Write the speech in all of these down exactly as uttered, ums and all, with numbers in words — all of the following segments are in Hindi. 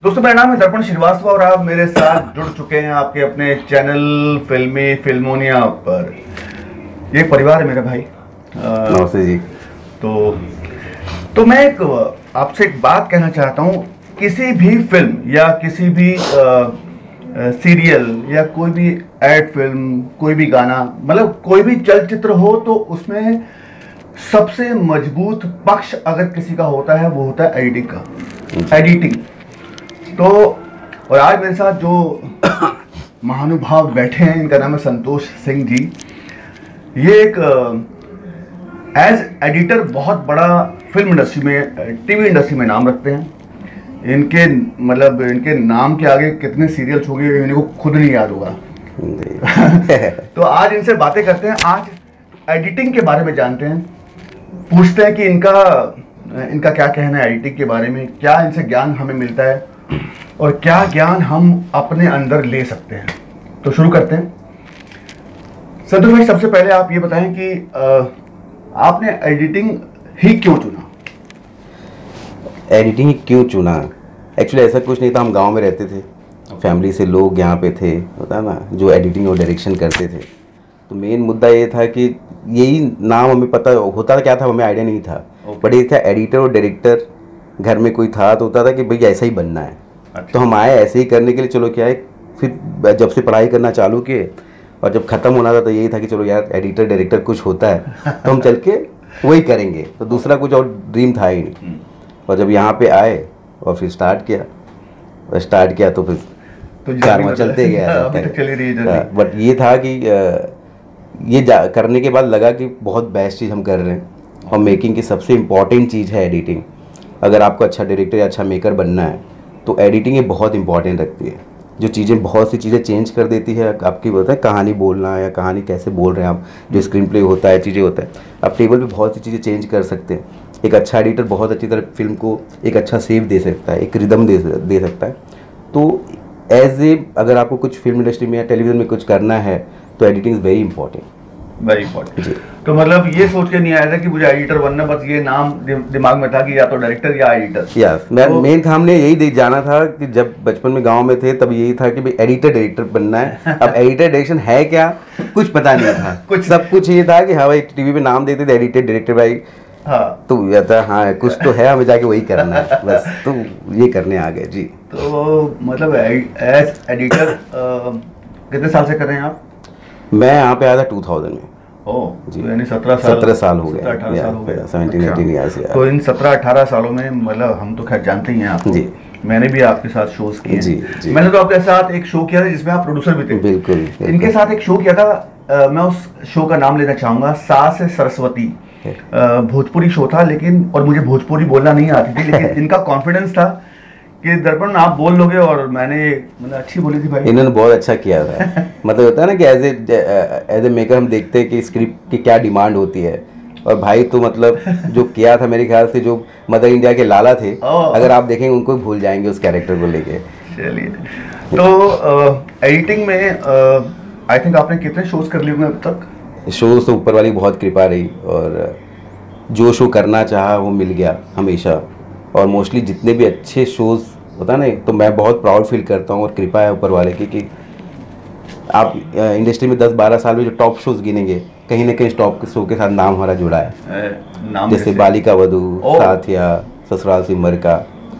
दोस्तों, मेरा नाम है दर्पण श्रीवास्तव और आप मेरे साथ जुड़ चुके हैं आपके अपने चैनल फिल्मी फिल्मोनिया पर। ये परिवार है मेरे भाई। नमस्ते जी। तो तो मैं एक आपसे एक बात कहना चाहता हूँ। किसी भी फिल्म या किसी भी सीरियल या कोई भी एड फिल्म, कोई भी गाना, मतलब कोई भी चलचित्र हो, तो उसमें सबसे मजबूत पक्ष अगर किसी का होता है वो होता है एडिटिंग का एडिटिंग तो और आज मेरे साथ जो महानुभाव बैठे हैं, इनका नाम है संतोष सिंह जी। ये एक एज एडिटर बहुत बड़ा फिल्म इंडस्ट्री में, टीवी इंडस्ट्री में नाम रखते हैं। इनके मतलब इनके नाम के आगे कितने सीरियल्स होंगे इनको खुद नहीं याद होगा। तो आज इनसे बातें करते हैं, आज एडिटिंग के बारे में जानते हैं, पूछते हैं कि इनका इनका क्या कहना है एडिटिंग के बारे में, क्या इनसे ज्ञान हमें मिलता है और क्या ज्ञान हम अपने अंदर ले सकते हैं। तो शुरू करते हैं। संतोष भाई, सबसे पहले आप ये बताएं कि आ, आपने एडिटिंग ही क्यों चुना? एडिटिंग ही क्यों चुना? एक्चुअली ऐसा कुछ नहीं था। हम गांव में रहते थे, फैमिली से लोग यहाँ पे थे, होता है ना, जो एडिटिंग और डायरेक्शन करते थे। तो मेन मुद्दा ये था कि यही नाम हमें पता होता था, क्या था हमें आइडिया नहीं था। बट ये था एडिटर और डायरेक्टर, घर में कोई था तो होता था कि भाई ऐसा ही बनना है। अच्छा। तो हम आए ऐसे ही करने के लिए। चलो क्या है, फिर जब से पढ़ाई करना चालू किए और जब ख़त्म होना था तो यही था कि चलो यार एडिटर डायरेक्टर कुछ होता है तो हम चल के वही करेंगे। तो दूसरा कुछ और ड्रीम था ही नहीं। और जब यहाँ पे आए और फिर स्टार्ट किया और स्टार्ट किया तो फिर तो कारवा चलते गया। बट ये था कि ये करने के बाद लगा कि बहुत बेस्ट चीज़ हम कर रहे हैं। और मेकिंग की सबसे इम्पॉर्टेंट चीज़ है एडिटिंग। अगर आपको अच्छा डायरेक्टर या अच्छा मेकर बनना है तो एडिटिंग ये बहुत इंपॉर्टेंट रखती है। जो चीज़ें, बहुत सी चीज़ें चेंज कर देती है आपकी, होता है कहानी बोलना या कहानी कैसे बोल रहे हैं आप, जो स्क्रीन प्ले होता है, चीज़ें होता है, आप टेबल पे बहुत सी चीज़ें चेंज कर सकते हैं। एक अच्छा एडिटर बहुत अच्छी तरह फिल्म को एक अच्छा सेव दे सकता है, एक रिदम दे दे सकता है। तो एज ए अगर आपको कुछ फिल्म इंडस्ट्री में या टेलीविज़न में कुछ करना है तो editing is very important, very important. तो मतलब ये सोच के नहीं आया था कि मुझे एडिटर बनना, बस ये नाम दिमाग में था कि या तो डायरेक्टर या एडिटर। यस, मैं मेन था, हमने यही देख जाना था कि जब बचपन में गांव में थे तब यही था कि भाई एडिटर डायरेक्टर बनना है। अब एडिटर डायरेक्शन है क्या, कुछ पता नहीं था। कुछ सब कुछ ये था कि हाँ भाई, टीवी पे नाम देते थे एडिटर डायरेक्टर भाई। हाँ, तो ये था, हाँ कुछ तो है, हमें जाके वही करना है बस। तो ये करने आ गए जी। तो मतलब एज एडिटर कितने साल से कर रहे हैं आप? मैं यहाँ पे आया था टू थाउजेंड में। ओह, तो यानी सत्रह साल सत्रह साल हो गए, अठारह साल हो गए, सेवनटीन एटीन ईयर्स। तो इन सत्रह अठारह सालों में मतलब हम तो खैर जानते ही हैं आपको जी। मैंने भी आपके साथ शोज किए जी, जी। मैंने तो आपके साथ एक शो किया था जिसमें आप प्रोड्यूसर भी थे। बिल्कुल, बिल्कुल। इनके साथ एक शो किया था, आ, मैं उस शो का नाम लेना चाहूंगा, सास सरस्वती। भोजपुरी शो था, लेकिन और मुझे भोजपुरी बोलना नहीं आती थी, लेकिन इनका कॉन्फिडेंस था कि दर्पण आप बोल लोगे, और मैंने मतलब अच्छी बोली थी भाई। इन्होंने बहुत अच्छा किया था। मतलब होता है ना कि as a as a maker हम देखते हैं कि स्क्रिप्ट की क्या डिमांड होती है, और भाई तो मतलब जो किया था, मेरे ख्याल से जो मदर इंडिया के लाला थे, अगर आप देखेंगे उनको भूल जाएंगे उस कैरेक्टर को लेके। चलिए, तो एडिटिंग में आई थिंक आपने कितने शोज कर लिए होंगे अब तक? शोज तो ऊपर वाली बहुत कृपा रही, और जो शो करना चाहा वो मिल गया हमेशा। और मोस्टली जितने भी अच्छे शोज़ होता है ना, तो मैं बहुत प्राउड फील करता हूँ, और कृपा है ऊपर वाले की कि आप इंडस्ट्री में दस बारह साल में जो टॉप शोज गिनेंगे, कहीं ना कहीं टॉप शो के साथ नाम हमारा जुड़ा है। नाम जैसे बालिका वधू, साथिया, ससुराल सिमर का,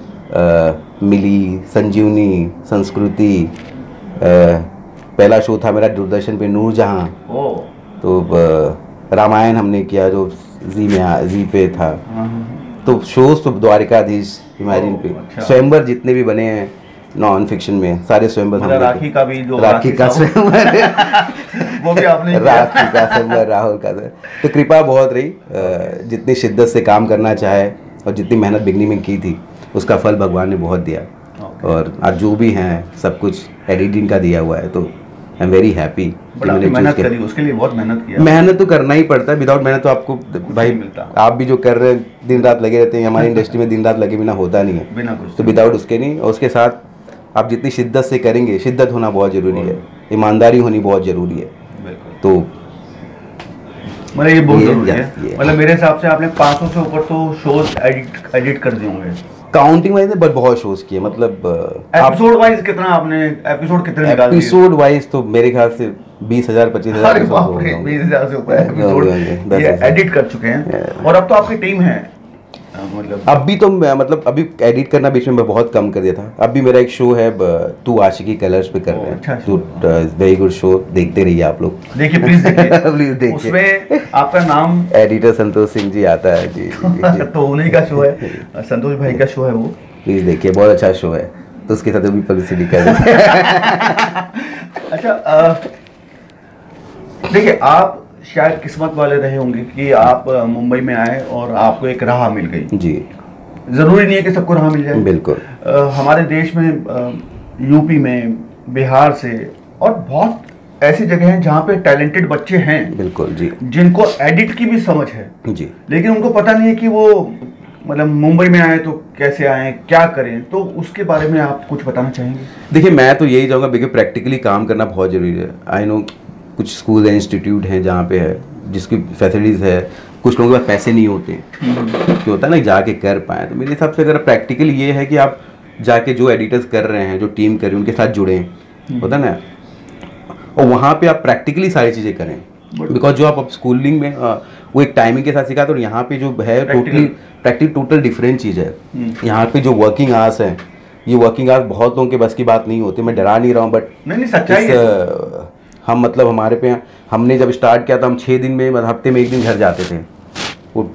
आ, मिली, संजीवनी, संस्कृति, आ, पहला शो था मेरा दूरदर्शन पे नूरजहां। तो रामायण हमने किया जो जी में जी पे था। तो शोज तो द्वारिकाधीश, इमेजिन पे, स्वयंवर जितने भी बने हैं नॉन फिक्शन में, सारे स्वयंवर हमने, राखी का भी जो राखी का स्वयंवर वो भी आपने राखी का स्वयंवर, राहुल का। तो कृपा बहुत रही, जितनी शिद्दत से काम करना चाहे और जितनी मेहनत बिगनिंग में की थी उसका फल भगवान ने बहुत दिया। और आज जो भी हैं सब कुछ एडिटिंग का दिया हुआ है, तो आई एम वेरी हैप्पी। मेहनत करी, उसके लिए बहुत मेहनत किया। मेहनत तो करना ही पड़ता है, विदाउट मेहनत तो आपको भाई मिलता। आप भी जो कर रहे हैं, दिन रात लगे रहते हैं, हमारी इंडस्ट्री में दिन रात लगे बिना होता नहीं है, बिना कुछ तो विदाउट उसके नहीं। और उसके साथ आप जितनी शिद्दत से करेंगे, शिद्दत होना बहुत ज़रूरी है, ईमानदारी होनी बहुत ज़रूरी है। तो मतलब ये बहुत ये जरूरी है। जाती है। मतलब मेरे हिसाब से आपने पाँच सौ से ऊपर तो शोज एडिट एडिट कर दिए होंगे काउंटिंग वाइज बट बहुत शोज किए, मतलब आप एपिसोड वाइज कितना आपने एपिसोड कितने निकाल दिए? एपिसोड वाइज तो मेरे ख्याल से बीस हजार पच्चीस हजार अरे बाप रे, बीस हजार से ऊपर एपिसोड ये एडिट कर चुके हैं। और अब तो आपकी टीम है, मतलब अब भी तो मैं- मतलब अभी एडिट करना बीच में मैं बहुत कम कर दिया था। अब भी मेरा एक शो है ब- तू आशिकी कलर्स पे कर रहे हैं, अच्छा तो वेरी गुड शो, देखते रहिए आप लोग। देखिए प्लीज देखिए प्लीज देखिए, उसमें आपका नाम एडिटर संतोष सिंह जी आता है जी, जी, जी। तो उन्हीं का शो है, संतोष भाई का शो है वो, प्लीज देखिए, बहुत अच्छा शो है, तो उसके साथ भी पब्लिसिटी कर दें। अच्छा अ, देखिए आप शायद किस्मत वाले रहे होंगे कि आप अ, मुंबई में आए और आपको एक राह मिल गई। जी जरूरी नहीं है कि सबको राह मिल जाए। बिल्कुल। अ, हमारे देश में अ, यूपी में, बिहार से और बहुत ऐसी जगह हैं जहाँ पे टैलेंटेड बच्चे हैं, बिल्कुल जी जिनको एडिट की भी समझ है, जी। लेकिन उनको पता नहीं है कि वो मतलब मुंबई में आए तो कैसे आए, क्या करें, तो उसके बारे में आप कुछ बताना चाहेंगे? देखिए मैं तो यही चाहूँगा, देखिए प्रैक्टिकली काम करना बहुत ज़रूरी है। आई नो कुछ स्कूल है, इंस्टीट्यूट हैं जहाँ पे है जिसकी फैसिलिटीज़ है, कुछ लोगों के पास पैसे नहीं होते, कि होता है ना जाके कर पाए। तो मेरे हिसाब से अगर प्रैक्टिकली ये है कि आप जाके जो एडिटर्स कर रहे हैं, जो टीम कर रही है, उनके साथ जुड़ें, होता है ना, और वहाँ पे आप प्रैक्टिकली सारी चीज़ें करें। बिकॉज जो आप अब स्कूलिंग में आ, वो एक टाइमिंग के साथ सिखाते हैं, और यहाँ पे जो है टोटली प्रैक्टिकल टोटल डिफरेंट चीज़ है। यहाँ पे जो वर्किंग आवर्स हैं, ये वर्किंग आवर्स बहुत लोगों के बस की बात नहीं होती। मैं डरा नहीं रहा हूँ, बट नहीं नहीं सच्चाई है। इस, हम मतलब हमारे पे हमने जब स्टार्ट किया था, हम छः दिन में मतलब हफ्ते में एक दिन घर जाते थे। वो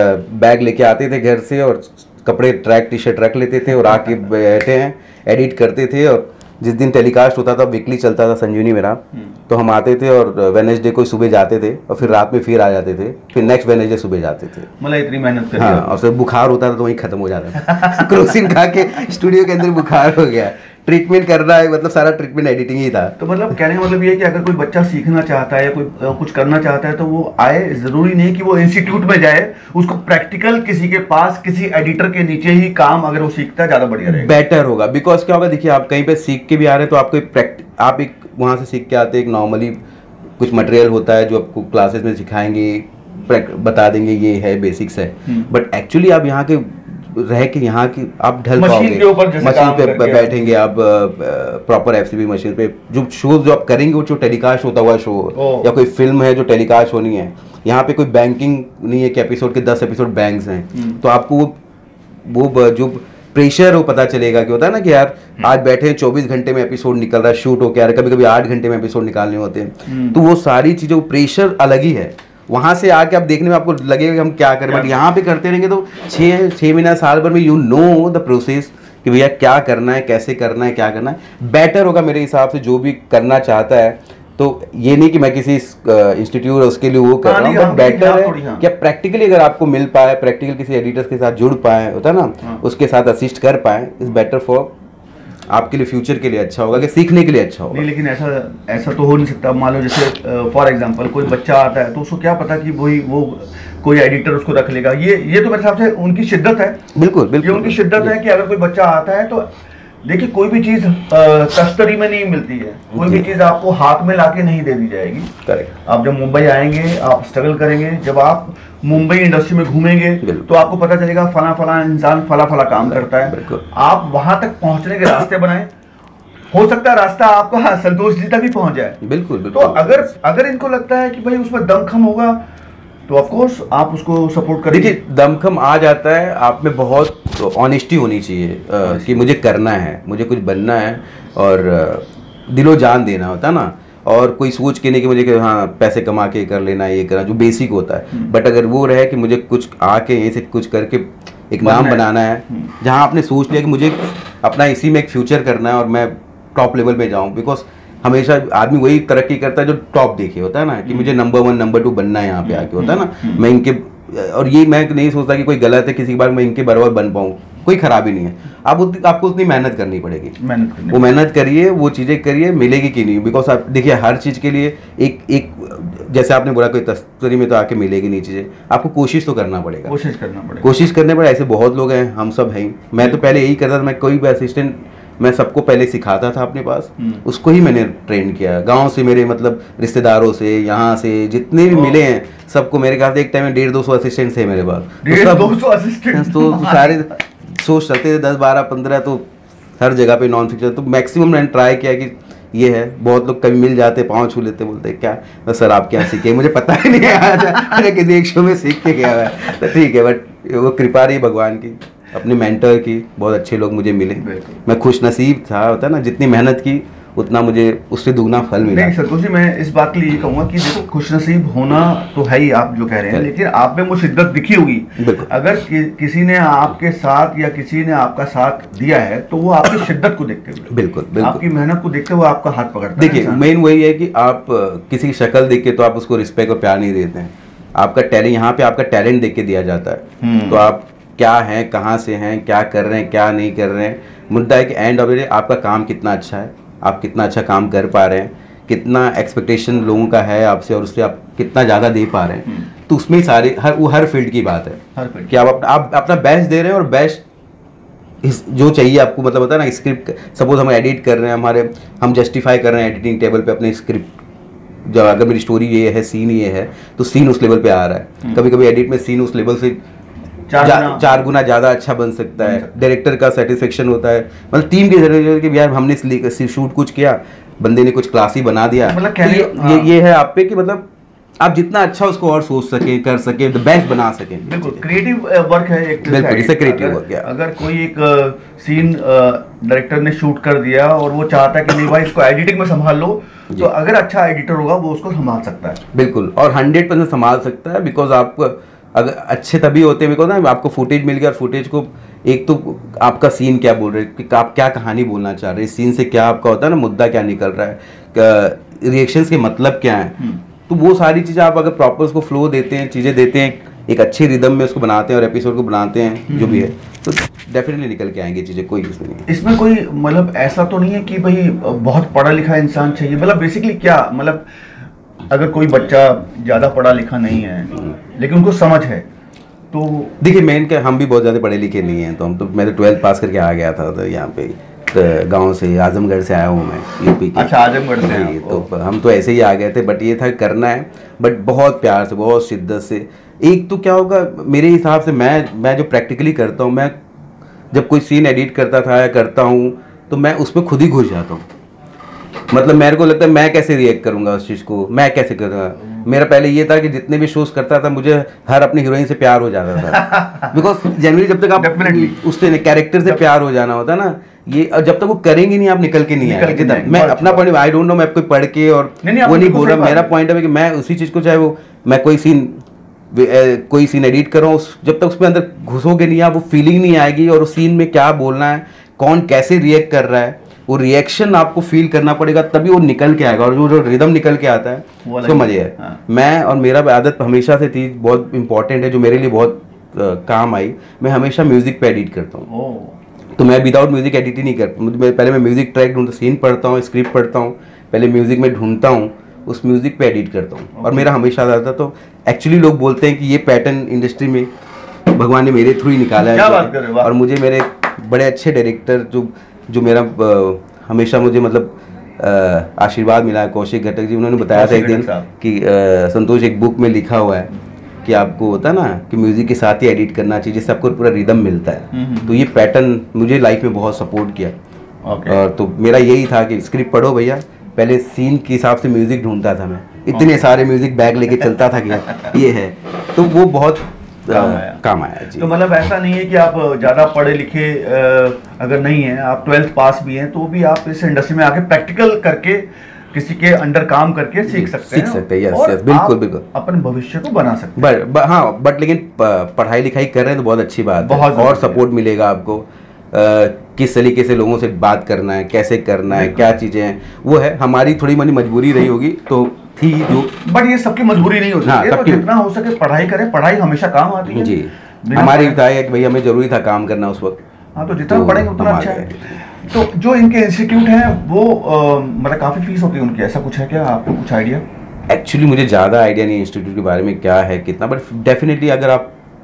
बैग लेके आते थे घर से और कपड़े ट्रैक टी शर्ट रख लेते थे और आके बैठे हैं एडिट करते थे। और जिस दिन टेलीकास्ट होता था, वीकली चलता था संजीवनी मेरा, तो हम आते थे और वेडनेसडे को सुबह जाते थे और फिर रात में फिर आ जाते थे, फिर नेक्स्ट वेडनेसडे सुबह जाते थे। मतलब इतनी मेहनत कर हाँ, और फिर बुखार होता था तो वहीं खत्म हो जाता था। क्रोसिन खा के स्टूडियो के अंदर बुखार हो गया, ट्रीटमेंट कर रहा है, मतलब सारा ट्रीटमेंट एडिटिंग ही था। तो मतलब कहने का मतलब ये है कि अगर कोई बच्चा सीखना चाहता है या कोई अ, कुछ करना चाहता है तो वो आए, जरूरी नहीं कि वो इंस्टीट्यूट में जाए, उसको प्रैक्टिकल किसी के पास किसी एडिटर के नीचे ही काम अगर वो सीखता है ज्यादा बढ़िया रहेगा, बेटर होगा। बिकॉज क्या होगा, देखिए आप कहीं पे सीख के भी आ रहे हैं तो आपको एक प्रैक्ट आप एक वहाँ से सीख के आते हैं, एक नॉर्मली कुछ मटेरियल होता है जो आपको क्लासेस में सिखाएंगे, बता देंगे ये है बेसिक्स है, बट एक्चुअली आप यहाँ के रह के यहाँ की आप ढल मशीन के ऊपर पाओगे, जैसे मशीन काम पे करके बैठेंगे आप, प्रॉपर एफसीबी मशीन पे जो शोज जो आप करेंगे, वो जो टेलीकास्ट होता हुआ शो या कोई फिल्म है जो टेलीकास्ट होनी है, यहाँ पे कोई बैंकिंग नहीं है कि एपिसोड के दस एपिसोड बैंक्स हैं, तो आपको वो वो जो प्रेशर वो पता चलेगा कि होता है ना कि यार आज बैठे हैं चौबीस घंटे में एपिसोड निकल रहा है, शूट हो के आ रहा है, कभी कभी आठ घंटे में एपिसोड निकालने होते हैं, तो वो सारी चीज़ें, वो प्रेशर अलग ही है। वहाँ से आके आप देखने में आपको लगेगा कि हम क्या करें, बट यहाँ पे करते रहेंगे तो छः छः महीना साल भर में यू नो द प्रोसेस कि भैया क्या करना है, कैसे करना है, क्या करना है। बेटर होगा मेरे हिसाब से जो भी करना चाहता है, तो ये नहीं कि मैं किसी इंस्टीट्यूट उसके लिए वो कर रहा हूँ, बट बेटर है कि प्रैक्टिकली अगर आपको मिल पाए, प्रैक्टिकल किसी एडिटर्स के साथ जुड़ पाए, होता है ना, उसके साथ असिस्ट कर पाए, इज बेटर फॉर आपके लिए, फ्यूचर के लिए अच्छा होगा, कि सीखने के लिए अच्छा होगा। नहीं लेकिन ऐसा ऐसा तो हो नहीं सकता। मान लो जैसे फॉर एग्जांपल कोई बच्चा आता है तो उसको क्या पता कि वही वो कोई एडिटर उसको रख लेगा। ये ये तो मेरे हिसाब से उनकी शिद्दत है। बिल्कुल बिल्कुल, ये उनकी शिद्दत है कि अगर कोई बच्चा आता है तो देखिए कोई भी चीज तस्तरी में नहीं मिलती है, कोई भी चीज आपको हाथ में लाके नहीं दे दी जाएगी। करेक्ट। आप जब मुंबई आएंगे, आप स्ट्रगल करेंगे, जब आप मुंबई इंडस्ट्री में घूमेंगे तो आपको पता चलेगा फला फला इंसान फला फला काम करता है। आप वहां तक पहुंचने के रास्ते बनाएं, हो सकता है रास्ता आपका संतोष जी तक भी पहुंच जाए। बिल्कुल बिल्कुल। तो अगर अगर इनको लगता है कि भाई उसमें दमखम होगा तो ऑफ कोर्स आप उसको सपोर्ट करें। देखिए दमखम आ जाता है, आप में बहुत ऑनेस्टी होनी चाहिए आ, कि मुझे करना है, मुझे कुछ बनना है, और दिलो जान देना होता है ना, और कोई सोच के नहीं कि मुझे कि हाँ पैसे कमा के कर लेना है, ये करना, जो बेसिक होता है। बट अगर वो रहे कि मुझे कुछ आके यहीं से कुछ करके एक नाम बनाना है, जहाँ आपने सोच लिया कि मुझे अपना इसी में एक फ्यूचर करना है और मैं टॉप लेवल पे जाऊँ, बिकॉज हमेशा आदमी वही तरक्की करता है जो टॉप देखे, होता है ना, कि मुझे नंबर वन नंबर टू बनना है यहाँ पे आके, होता है ना। मैं इनके, और ये मैं नहीं सोचता कि कोई गलत है किसी के बाद मैं इनके बराबर बन पाऊँ, कोई खराबी नहीं है। आप उत, आपको उतनी मेहनत करनी पड़ेगी, मेहनत करनी वो मेहनत करिए, वो चीज़ें करिए, मिलेगी कि नहीं। बिकॉज आप देखिए हर चीज़ के लिए एक एक जैसे आपने बोला कोई तस्तरी में तो आके मिलेगी नहीं चीज़ें, आपको कोशिश तो करना पड़ेगा, कोशिश करना पड़ेगा, कोशिश करने पड़े। ऐसे बहुत लोग हैं, हम सब हैं। मैं तो पहले यही करता था, मैं कोई भी असिस्टेंट मैं सबको पहले सिखाता था अपने पास, उसको ही मैंने ट्रेन किया। गांव से मेरे मतलब रिश्तेदारों से, यहाँ से जितने भी मिले हैं सबको, मेरे ख्याल से एक टाइम में डेढ़ दो सौ असिस्टेंट्स है मेरे पास। डेढ़ दो सौ असिस्टेंट्स तो सारे सोच चलते थे, दस बारह पंद्रह, तो हर जगह पे नॉन फिक्शन। तो मैक्सिमम मैंने ट्राई किया कि ये है। बहुत लोग कभी मिल जाते, पाँव छू लेते, बोलते क्या तो सर आप क्या सीखे, मुझे पता ही नहीं है, अरे किसी एक शो में सीख के गया है। तो ठीक है, बट वो कृपा रही भगवान की, अपने मेंटर की, बहुत अच्छे लोग मुझे मिले। मैं खुश नसीब था, होता ना, जितनी मेहनत की उतना मुझे उससे दुगना फल मिला। नहीं संतोष जी, मैं इस बात के लिए ये कहूँगा कि देखो खुशनसीब होना तो है ही, आप जो कह रहे हैं, लेकिन आप में वो शिद्दत दिखी होगी। अगर कि, किसी ने आपके साथ या किसी ने आपका साथ दिया है तो वो आपकी शिद्दत को देखते हुए, बिल्कुल बिल्कुल आपकी मेहनत को देखते हुए आपका हाथ पकड़ता है। देखिए मेन वही है कि आप किसी की शक्ल देख के तो आप उसको रिस्पेक्ट और प्यार नहीं देते हैं। आपका टैलेंट, यहाँ पे आपका टैलेंट देख के दिया जाता है। तो आप क्या हैं, कहाँ से हैं, क्या कर रहे हैं, क्या नहीं कर रहे हैं। मुद्दा है कि एंड ऑफ द डे आपका काम कितना अच्छा है, आप कितना अच्छा काम कर पा रहे हैं, कितना एक्सपेक्टेशन लोगों का है आपसे और उससे आप कितना ज़्यादा दे पा रहे हैं। तो उसमें सारे हर वो हर फील्ड की बात है कि आप अपना आप अपना बेस्ट दे रहे हैं, और बेस्ट जो चाहिए आपको, मतलब होता है ना, स्क्रिप्ट सपोज हम एडिट कर रहे हैं, हमारे हम जस्टिफाई कर रहे हैं एडिटिंग टेबल पे अपने स्क्रिप्ट, जो अगर मेरी स्टोरी ये है, सीन ये है, तो सीन उस लेवल पे आ रहा है। कभी कभी एडिट में सीन उस लेवल से चार, जा, चार गुना ज़्यादा अच्छा बन सकता है। डायरेक्टर का सेटिस्फेक्शन होता है, मतलब टीम की जरूरत है कि यार हमने शूट कुछ किया, बंदे ने कुछ क्लासी बना दिया। मतलब तो ये, हाँ। ये ये है आप पे कि मतलब आप जितना अच्छा उसको और सोच सके, कर सके, द बेस्ट बना सके। बिल्कुल क्रिएटिव वर्क है एक, बिल्कुल इसे क्रिएटिव वर्क है। अगर कोई एक सीन डायरेक्टर ने शूट कर दिया और वो चाहता है कि नहीं भाई इसको एडिटिंग में संभाल लो, तो अगर अच्छा एडिटर होगा वो उसको संभाल सकता है। बिल्कुल, और हंड्रेड परसेंट संभाल सकता है। बिकॉज आपको अगर अच्छे तभी होते हैं, बिकॉज ना आपको फुटेज मिल गया, और फुटेज को एक तो आपका सीन क्या बोल रहे हैं, कि आप क्या कहानी बोलना चाह रहे हैं, सीन से क्या आपका होता है ना, मुद्दा क्या निकल रहा है, रिएक्शंस के मतलब क्या है, तो वो सारी चीज़ें आप अगर प्रॉपर उसको फ्लो देते हैं, चीज़ें देते हैं, एक अच्छे रिदम में उसको बनाते हैं और एपिसोड को बनाते हैं जो भी है, तो डेफिनेटली निकल के आएंगे चीज़ें। कोई इसमें नहीं, इसमें कोई मतलब ऐसा तो नहीं है कि भाई बहुत पढ़ा लिखा इंसान चाहिए, मतलब बेसिकली क्या, मतलब अगर कोई बच्चा ज़्यादा पढ़ा लिखा नहीं है लेकिन उनको समझ है, तो देखिए मेन क्या, हम भी बहुत ज़्यादा पढ़े लिखे नहीं हैं, तो हम तो मैं तो ट्वेल्थ पास करके आ गया था, तो यहाँ पे तो गांव से, आजमगढ़ से आया हूँ मैं, यूपी के। अच्छा, आजमगढ़ से नहीं, तो हम तो ऐसे ही आ गए थे, बट ये था करना है, बट बहुत प्यार से, बहुत शिद्दत से। एक तो क्या होगा मेरे हिसाब से, मैं मैं जो प्रैक्टिकली करता हूँ, मैं जब कोई सीन एडिट करता था या करता हूँ, तो मैं उसमें खुद ही घुस जाता हूँ। मतलब मेरे को लगता है मैं कैसे रिएक्ट करूंगा उस चीज़ को, मैं कैसे करूँगा। मेरा पहले ये था कि जितने भी शोज करता था, मुझे हर अपनी हीरोइन से प्यार हो जाता था। बिकॉज जनरली जब तक आप उससे कैरेक्टर से प्यार हो जाना होता है ना, ये जब तक वो करेंगे नहीं, आप निकल के नहीं आएंगे। मैं अपना पॉइंट, आई डोंट नो, मैं कोई पढ़ के और वो नहीं बोल रहा, मेरा पॉइंट है कि मैं उसी चीज़ को, चाहे वो मैं कोई सीन कोई सीन एडिट कर रहा हूँ, जब तक उसमें अंदर घुसोगे नहीं आप, वो फीलिंग नहीं आएगी, और उस सीन में क्या बोलना है, कौन कैसे रिएक्ट कर रहा है, वो रिएक्शन आपको फील करना पड़ेगा, तभी वो निकल के आएगा, और जो जो रिदम निकल के आता है उसको मजे है। हाँ। मैं और मेरा आदत हमेशा से थी, बहुत इंपॉर्टेंट है, जो मेरे लिए बहुत आ, काम आई, मैं हमेशा म्यूजिक पे एडिट करता हूँ। तो मैं विदाउट म्यूजिक एडिट ही नहीं करता, मुझे पहले मैं म्यूजिक ट्रैक ढूंढता, सीन पढ़ता हूँ, स्क्रिप्ट पढ़ता हूँ, पहले म्यूजिक में ढूंढता हूँ, उस म्यूजिक पे एडिट करता हूँ। और मेरा हमेशा आता, तो एक्चुअली लोग बोलते हैं कि ये पैटर्न इंडस्ट्री में भगवान ने मेरे थ्रू ही निकाला है। और मुझे मेरे बड़े अच्छे डायरेक्टर जो जो मेरा आ, हमेशा मुझे मतलब आशीर्वाद मिला है, कौशिक घटक जी, उन्होंने बताया था एक दिन कि आ, संतोष एक बुक में लिखा हुआ है कि आपको होता है ना कि म्यूजिक के साथ ही एडिट करना चाहिए, जिससे आपको पूरा रिदम मिलता है। तो ये पैटर्न मुझे लाइफ में बहुत सपोर्ट किया। और तो मेरा यही था कि स्क्रिप्ट पढ़ो भैया, पहले सीन के हिसाब से म्यूजिक ढूंढता था मैं, इतने सारे म्यूजिक बैग लेके चलता था कि ये है, तो वो बहुत काम आया, काम आया जी। तो मतलब ऐसा नहीं है कि आप ज़्यादा पढ़े लिखे अगर नहीं हैं, आप ट्वेल्थ पास भी हैं, तो भी आप इस इंडस्ट्री में आके प्रैक्टिकल करके किसी के अंडर काम करके सीख सकते सीख हैं, सकते हैं। यस यस, बिल्कुल बिल्कुल, अपने भविष्य को बना सकते हैं। बट हाँ, बट लेकिन पढ़ाई लिखाई कर रहे हैं तो बहुत अच्छी बात है, और सपोर्ट मिलेगा आपको, किस तरीके से लोगों से बात करना है, कैसे करना है, क्या चीज़ें हैं, वो है। हमारी थोड़ी मनी मजबूरी रही होगी तो थी जो, बट ये सबकी मजबूरी नहीं होती है, तो जितना हो सके पढ़ाई करें, पढ़ाई हमेशा काम आती है जी। हमारी था कि भाई हमें जरूरी था काम करना उस वक्त, हाँ, तो जितना पढ़ेंगे उतना अच्छा है। तो जो इनके इंस्टीट्यूट हैं वो मतलब काफ़ी फीस होती है उनकी, ऐसा कुछ है क्या, आपको कुछ आइडिया? एक्चुअली मुझे ज़्यादा आइडिया नहीं इंस्टीट्यूट के बारे में क्या है कितना, बट डेफिनेटली अगर आप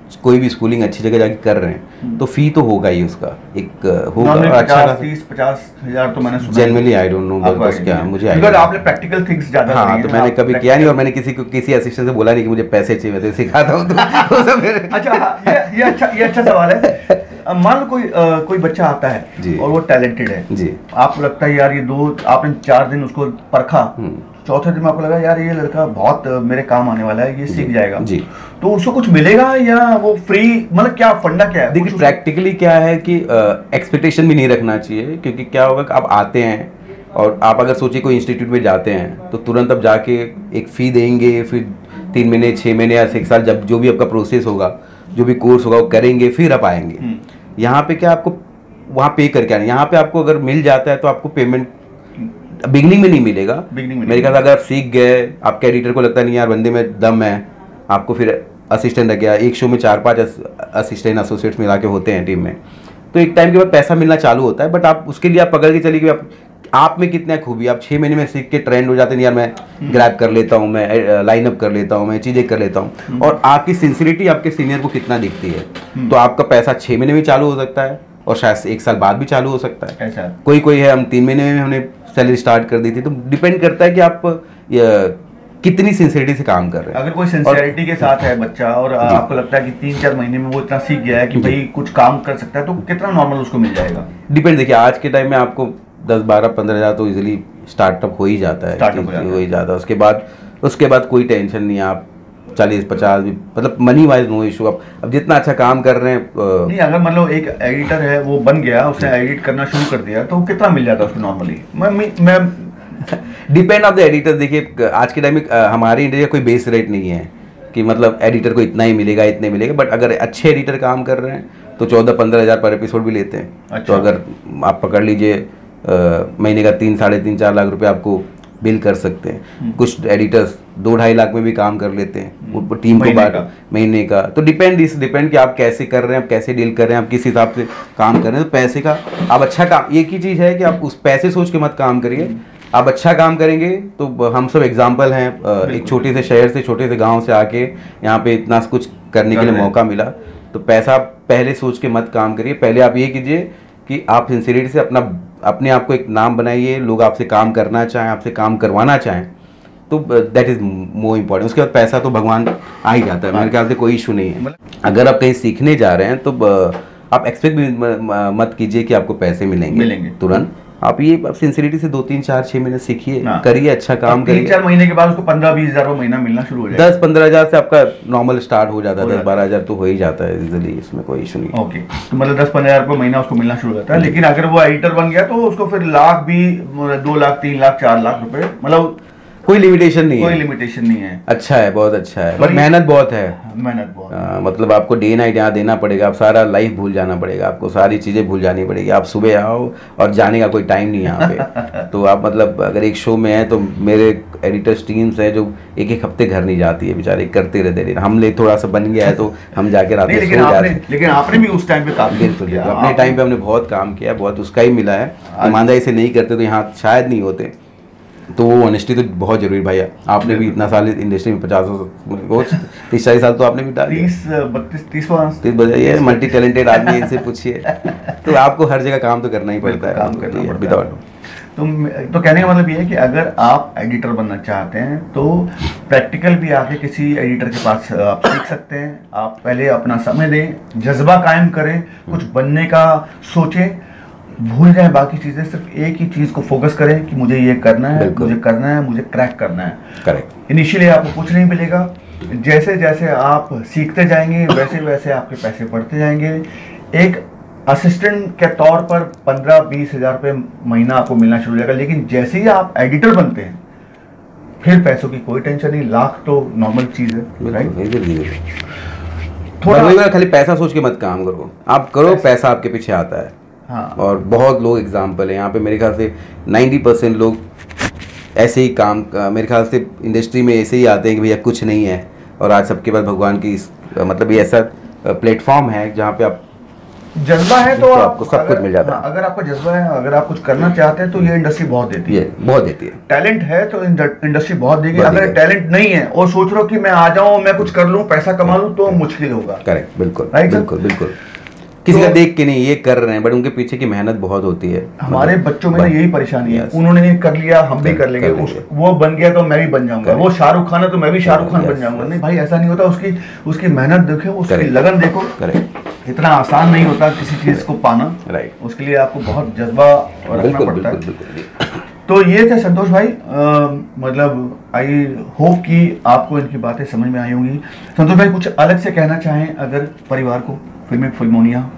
कोई भी स्कूलिंग अच्छी जगह जाके कर रहे हैं तो फी तो होगा ही उसका एक होगा Normally अच्छा पचास तीस पचास हजार तो मैंने सुना जनरली आई डोंट नो आपको बस क्या idea मुझे है। Because आपने प्रैक्टिकल थिंग्स ज्यादा हाँ करी तो हैं, मैंने आप कभी किया नहीं और मैंने किसी को किसी असिस्टेंट से बोला नहीं कि मुझे पैसे चाहिए, मैं तो सिखाता हूँ तो वो सब मेरे अच्छा हाँ, ये ये अच्छा ये अच्छा सवाल है। अ, मान लो कोई अ, कोई बच्चा आता जी। है और वो टैलेंटेड है जी आपको लगता है यार ये दो आपने चार दिन उसको परखा, हम्म, चौथे दिन में आपको लगा यार ये लड़का बहुत अ, मेरे काम आने वाला है, ये सीख जाएगा, जी तो उसको कुछ मिलेगा या वो फ्री, मतलब क्या फंडा क्या है? देखिए कुछ प्रैक्टिकली क्या है कि एक्सपेक्टेशन भी नहीं रखना चाहिए, क्योंकि क्या होगा कि आप आते हैं और आप अगर सोचिए कोई इंस्टीट्यूट में जाते हैं तो तुरंत आप जाके एक फ़ी देंगे, फिर तीन महीने छः महीने या एक साल जब जो भी आपका प्रोसेस होगा, जो भी कोर्स होगा वो करेंगे, फिर आप आएंगे। हम्म। यहाँ पे क्या आपको वहाँ पे करके आना, यहाँ पे आपको अगर मिल जाता है तो आपको पेमेंट बिगनिंग में नहीं मिलेगा। Beginning में मेरे नहीं ख्याल से अगर आप सीख गए, आपके एडिटर को लगता नहीं यार बंदे में दम है, आपको फिर असिस्टेंट रख गया, एक शो में चार पांच असिस्टेंट एसोसिएट्स मिला के होते हैं टीम में, तो एक टाइम के बाद पैसा मिलना चालू होता है। बट आप उसके लिए आप पकड़ के चलिए कि आप आप में कितना खूबी, आप छः महीने में सीख के ट्रेंड हो जाते हैं यार मैं ग्रैब कर लेता हूँ, मैं लाइन अप कर लेता हूँ, मैं चीज़ें कर लेता हूँ, और आपकी सिंसियरिटी आपके सीनियर को कितना दिखती है, तो आपका पैसा छः महीने में चालू हो सकता है और शायद एक साल बाद भी चालू हो सकता है। ऐसा कोई कोई है हम तीन महीने में हमने सैलरी स्टार्ट कर दी थी, तो डिपेंड करता है कि आप ये, कितनी सिंसियरिटी से काम कर रहे हैं। अगर कोई सिंसियरिटी के साथ है बच्चा और आपको लगता है कि तीन चार महीने में वो इतना सीख गया है कि भाई कुछ काम कर सकता है, तो कितना नॉर्मल उसको मिल जाएगा? डिपेंड, देखिए आज के टाइम में आपको दस बारह पंद्रह हज़ार तो इजीली स्टार्टअप हो ही जाता है, Startup हो जाता है। हो ही जाता है। उसके बाद उसके बाद कोई टेंशन नहीं है, आप चालीस पचास भी मतलब मनी वाइज नो इशू। आप अब जितना अच्छा काम कर रहे हैं अ, नहीं, अगर मतलब एक एडिटर है वो बन गया, उसने एडिट करना शुरू कर दिया, तो कितना मिल जाता है उसको नॉर्मली? मैं मैं- मैं डिपेंड ऑफ द एडिटर। देखिए आज के टाइम में अ, हमारे इंडिया का कोई बेस रेट नहीं है कि मतलब एडिटर को इतना ही मिलेगा इतने मिलेगा, बट अगर अच्छे एडिटर काम कर रहे हैं तो चौदह पंद्रह हज़ार पर एपिसोड भी लेते हैं। अच्छा। तो अगर आप पकड़ लीजिए अ, महीने का तीन साढ़े तीन चार लाख रुपए आपको बिल कर सकते हैं। कुछ एडिटर्स दो ढाई लाख में भी काम कर लेते हैं वो टीम को महीने बांट का। महीने का। तो डिपेंड इस डिपेंड कि आप कैसे कर रहे हैं, आप कैसे डील कर रहे हैं, आप किस हिसाब से काम कर रहे हैं। तो पैसे का आप अच्छा काम, एक ही चीज़ है कि आप उस पैसे सोच के मत काम करिए। आप अच्छा काम करेंगे तो हम सब एग्जाम्पल हैं, अ, एक छोटे से शहर से छोटे से गांव से आके यहाँ पे इतना कुछ करने के लिए मौका मिला। तो पैसा पहले सोच के मत काम करिए, पहले आप ये कीजिए कि आप सिंसियरिटी से अपना अपने आप को एक नाम बनाइए, लोग आपसे काम करना चाहें, आपसे काम करवाना चाहें, तो दैट इज़ मोर इम्पॉर्टेंट। उसके बाद पैसा तो भगवान आ ही जाता है, मेरे ख्याल से कोई इशू नहीं है। अगर आप कहीं सीखने जा रहे हैं तो ब- आप एक्सपेक्ट भी म- म- मत कीजिए कि आपको पैसे मिलेंगे मिलेंगे। तुरंत। आप ये सिंसियरिटी से दो तीन चार छः महीने सीखिए, हाँ। करिए, अच्छा काम तीन करिए। चार महीने के बाद उसको पंद्रह बीस हजार रुपये महीना मिलना शुरू हो जाएगा। दस पंद्रह हज़ार से आपका नॉर्मल स्टार्ट हो जाता हो है, दस जाता बारह हज़ार तो हो ही जाता है इजीली, इसमें कोई इशू नहीं है। ओके, तो मतलब दस पंद्रह हजार रुपये महीना उसको मिलना शुरू हो जाता है। लेकिन अगर वो एडिटर बन गया तो उसको फिर लाख भी, दो लाख तीन लाख चार लाख रुपए, मतलब कोई लिमिटेशन नहीं कोई है। लिमिटेशन नहीं है। अच्छा है, बहुत अच्छा है, तो बट ये- मेहनत बहुत है। मेहनत बहुत। आ, मतलब आपको डे नाइट यहाँ देना पड़ेगा, आप सारा लाइफ भूल जाना पड़ेगा, आपको सारी चीज़ें भूल जानी पड़ेगी। आप सुबह आओ और जाने का कोई टाइम नहीं है यहाँ पे। तो आप मतलब अगर एक शो में है तो मेरे एडिटर्स टीम्स है जो एक एक हफ्ते घर नहीं जाती है, बेचारे करते रहते रहते हम ले थोड़ा सा बन गया है तो हम जाके रात नहीं, में लेकिन सो आपने जाते हैं। लेकिन आपने भी उस टाइम पे काफी बिल्कुल किया। बिल्कुल, अपने आप- टाइम पे हमने बहुत काम किया, बहुत उसका ही मिला है। ईमानदारी से नहीं करते तो यहाँ शायद नहीं होते। तो वो ऑनेस्टी तो बहुत जरूरी भैया। आपने भी इतना साल इंडस्ट्री में पचास वो तीस चालीस साल तो आपने भी डाल दिया। तीस बत्तीस तीसवा तीस बजे ये मल्टी टैलेंटेड आदमी है, इनसे पूछिए। तो आपको हर जगह काम तो करना ही पड़ता है, काम करना पड़ता है। विदाउट। तो तो कहने का मतलब ये है कि अगर आप एडिटर बनना चाहते हैं तो प्रैक्टिकल भी आके किसी एडिटर के पास आप सीख सकते हैं। आप पहले अपना समय दें, जज्बा कायम करें, कुछ बनने का सोचें, भूल जाएं बाकी चीज़ें, सिर्फ एक ही चीज़ को फोकस करें कि मुझे ये करना है, बिल्कुल। मुझे करना है, मुझे क्रैक करना है। करेक्ट। इनिशियली आपको कुछ नहीं मिलेगा, जैसे जैसे आप सीखते जाएंगे वैसे वैसे आपके पैसे बढ़ते जाएंगे। एक असिस्टेंट के तौर पर पंद्रह बीस हजार रुपये महीना आपको मिलना शुरू हो जाएगा। लेकिन जैसे ही आप एडिटर बनते हैं फिर पैसों की कोई टेंशन नहीं, लाख तो नॉर्मल चीज़ है, राइट? थोड़ा वही वाला, खाली पैसा सोच के मत काम करो, आप करो, पैसा आपके पीछे आता है। हाँ। और बहुत लोग एग्जाम्पल है यहाँ पे, मेरे ख्याल से नब्बे परसेंट लोग ऐसे ही काम, मेरे ख्याल से इंडस्ट्री में ऐसे ही आते हैं कि भैया कुछ नहीं है, और आज सबके पास भगवान की इस, मतलब ये ऐसा प्लेटफॉर्म है जहाँ पे आप जज्बा है तो, तो आप आपको सब कुछ मिल जाता है। अगर आपका जज्बा है, अगर आप कुछ करना चाहते हैं तो ये इंडस्ट्री बहुत देती है, बहुत देती है। टैलेंट है तो इंडस्ट्री बहुत देगी। अगर टैलेंट नहीं है और सोच रहे हो कि मैं आ जाऊं, मैं कुछ कर लूं, पैसा कमा लूं, तो मुश्किल होगा। करेक्ट, बिल्कुल बिल्कुल बिल्कुल। किसी तो, का देख के नहीं ये कर रहे हैं, बट उनके पीछे की मेहनत बहुत होती है। हमारे मतलब, बच्चों में ना यही परेशानी है, उन्होंने ये कर लिया, हम भी कर लेंगे, उस, वो बन गया तो मैं भी बन जाऊंगा, वो शाहरुख खान है तो मैं भी शाहरुख खान बन जाऊंगा। नहीं भाई, ऐसा नहीं होता। उसकी उसकी मेहनत देखो, उसकी लगन देखो। इतना आसान नहीं होता किसी चीज को पाना। राइट, उसके लिए आपको बहुत जज्बा रखना पड़ता है। तो ये थे संतोष भाई, आ, मतलब आई होप कि आपको इनकी बातें समझ में आई होंगी। संतोष भाई कुछ अलग से कहना चाहें अगर परिवार को, फिल्मी फिल्मोनिया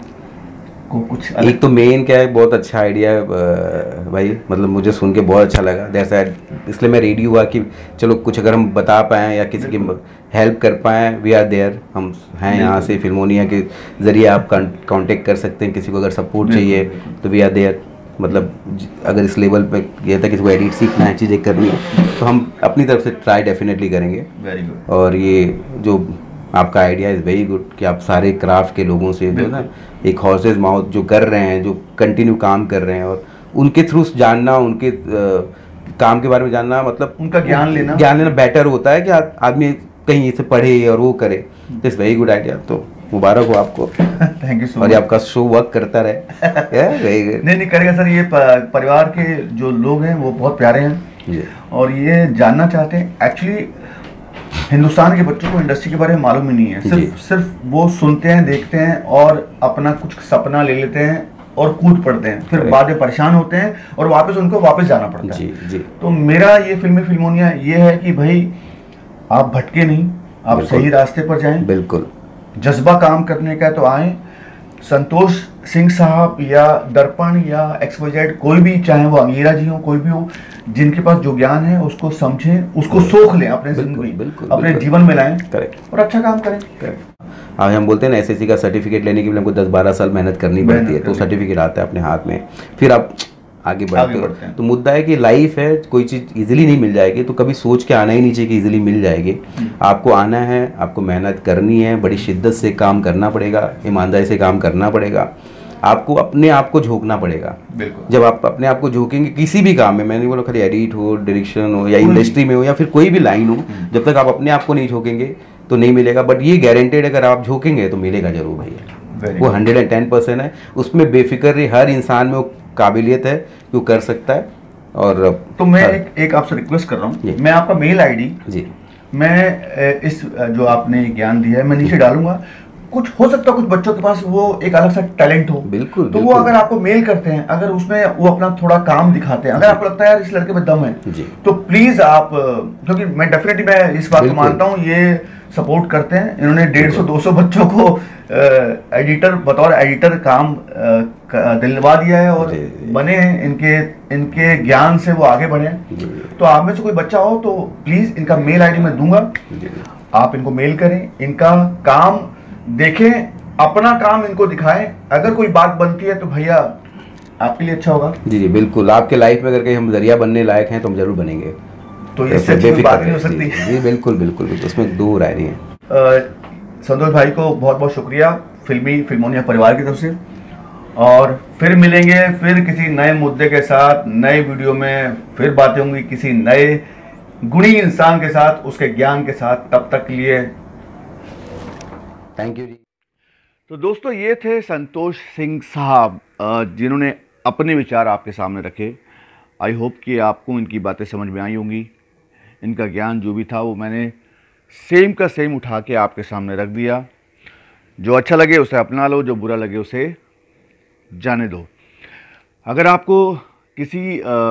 को कुछ अलग? एक तो मेन क्या है, बहुत अच्छा आइडिया है भाई, मतलब मुझे सुन के बहुत अच्छा लगा। दैट्स व्हाई, इसलिए मैं रेडी हुआ कि चलो कुछ अगर हम बता पाएँ या किसी की हेल्प कर पाएँ, वी आर देयर, हम हैं यहाँ से। फिल्मोनिया के ज़रिए आप कांटेक्ट कर सकते हैं, किसी को अगर सपोर्ट चाहिए तो वी आर देयर। मतलब अगर इस लेवल पे ये था किसी को एडिट सीखना है, चीज़ें करनी है, तो हम अपनी तरफ से ट्राई डेफिनेटली करेंगे। Very good. और ये जो आपका आइडिया इज़ वेरी गुड कि आप सारे क्राफ्ट के लोगों से जो है ना, एक हॉर्सेज माउथ जो कर रहे हैं, जो कंटिन्यू काम कर रहे हैं, और उनके थ्रू जानना, उनके आ, काम के बारे में जानना, मतलब उनका ज्ञान लेना ज्ञान लेना बेटर होता है कि आदमी कहीं इसे पढ़े और वो करे। This very good idea. तो मुबारक हो आपको। Thank you so much. और ये आपका शो वर्क करता रहे। Very good. नहीं नहीं करेगा सर। ये परिवार के जो लोग हैं वो बहुत प्यारे हैं और ये जानना चाहते हैं। एक्चुअली हिंदुस्तान के बच्चों को इंडस्ट्री के बारे में मालूम ही नहीं है। सिर्फ सिर्फ वो सुनते हैं, देखते हैं और अपना कुछ सपना ले लेते हैं और कूद पड़ते हैं, फिर बाद में परेशान होते हैं और वापस उनको वापस जाना पड़ता जी, है। जी। तो मेरा ये फिल्मी फिल्मोनिया ये है कि भाई आप भटके नहीं, आप सही रास्ते पर जाएं। बिल्कुल। जज्बा काम करने का तो आए। संतोष सिंह साहब या दर्पण या एक्स वाई जेड कोई भी, चाहे वो अंगीरा जी हो, कोई भी हो, जिनके पास जो ज्ञान है उसको समझें, उसको सोख लें, अपने जिंदगी अपने जीवन में लाएं। करेक्ट। और अच्छा काम करें। हाँ, हम बोलते हैं ना एसएससी का सर्टिफिकेट लेने के लिए हमको दस बारह साल मेहनत करनी पड़ती है, तो सर्टिफिकेट आता है अपने हाथ में, फिर आप आगे बढ़ते हो। तो मुद्दा है कि लाइफ है, कोई चीज़ इजीली नहीं मिल जाएगी, तो कभी सोच के आना ही नहीं चाहिए कि इजीली मिल जाएगी। आपको आना है, आपको मेहनत करनी है, बड़ी शिद्दत से काम करना पड़ेगा, ईमानदारी से काम करना पड़ेगा, आपको अपने आप को झोंकना पड़ेगा। जब आप अपने आप को झोंकेंगे किसी भी काम में, मैं नहीं बोला खाली एडिट हो, डायरेक्शन हो या इंडस्ट्री में हो या फिर कोई भी लाइन हो, जब तक आप अपने आप को नहीं झोंकेंगे तो नहीं मिलेगा। बट ये गारंटेड, अगर आप झोंकेंगे तो मिलेगा जरूर भैया। वो हंड्रेड एंड टेन परसेंट है। उसमें बेफिक्र हर इंसान में वो काबिलियत है कि वो कर सकता है। और तो मैं एक, एक आपसे रिक्वेस्ट कर रहा हूँ, मैं आपका मेल आईडी जी मैं इस जो आपने ज्ञान दिया है मैं नीचे डालूंगा। कुछ हो सकता है कुछ बच्चों के पास वो एक अलग सा टैलेंट हो, बिल्कुल, तो बिल्कुल। वो अगर आपको मेल करते हैं, अगर उसमें वो अपना थोड़ा काम दिखाते हैं, अगर आपको लगता है यार इस लड़के में दम है, तो प्लीज आप, क्योंकि मैं डेफिनेटली मैं इस बात को मानता हूँ, ये सपोर्ट करते हैं। इन्होंने डेढ़ सौ दो सौ बच्चों को एडिटर बतौर एडिटर काम दिलवा दिया है और बने हैं। इनके इनके ज्ञान से वो आगे बढ़े। तो आप में से कोई बच्चा हो तो प्लीज इनका मेल आईडी मैं दूंगा, आप इनको मेल करें, इनका काम देखें, अपना काम इनको दिखाएं। अगर कोई बात बनती है तो भैया आपके लिए अच्छा होगा। जी जी बिल्कुल। आपके लाइफ में अगर कहीं हम जरिया बनने लायक हैं तो हम जरूर बनेंगे। तो इससे अच्छी बात नहीं हो सकती। जी बिल्कुल बिल्कुल बिल्कुल, उसमें दो राय नहीं है। संतोष भाई को बहुत बहुत शुक्रिया फिल्मी फिल्मोनिया परिवार की तरफ से, और फिर मिलेंगे फिर किसी नए मुद्दे के साथ, नए वीडियो में फिर बातें होंगी किसी नए गुणी इंसान के साथ, उसके ज्ञान के साथ। तब तक के लिए थैंक यू जी। तो दोस्तों ये थे संतोष सिंह साहब, जिन्होंने अपने विचार आपके सामने रखे। आई होप कि आपको इनकी बातें समझ में आई होंगी। इनका ज्ञान जो भी था वो मैंने सेम का सेम उठा के आपके सामने रख दिया। जो अच्छा लगे उसे अपना लो, जो बुरा लगे उसे जाने दो। अगर आपको किसी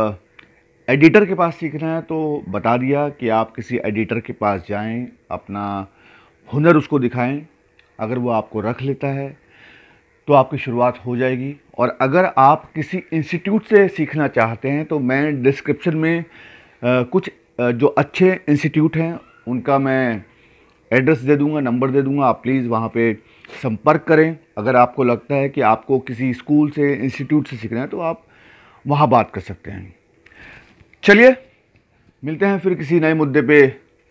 एडिटर के पास सीखना है तो बता दिया कि आप किसी एडिटर के पास जाएं, अपना हुनर उसको दिखाएं। अगर वो आपको रख लेता है तो आपकी शुरुआत हो जाएगी। और अगर आप किसी इंस्टीट्यूट से सीखना चाहते हैं तो मैं डिस्क्रिप्शन में आ, कुछ आ, जो अच्छे इंस्टीट्यूट हैं उनका मैं एड्रेस दे दूंगा, नंबर दे दूंगा। आप प्लीज़ वहाँ पे संपर्क करें। अगर आपको लगता है कि आपको किसी स्कूल से, इंस्टीट्यूट से सीखना है तो आप वहाँ बात कर सकते हैं। चलिए मिलते हैं फिर किसी नए मुद्दे पे,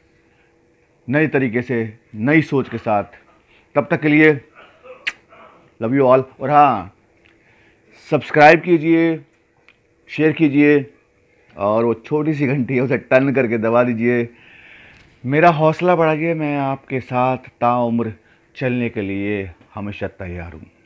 नए तरीके से, नई सोच के साथ। तब तक के लिए लव यू ऑल। और हाँ, सब्सक्राइब कीजिए, शेयर कीजिए और वो छोटी सी घंटी है उसे टर्न करके दबा दीजिए। मेरा हौसला बढ़ाइए। मैं आपके साथ ताउम्र चलने के लिए हमेशा तैयार हूँ।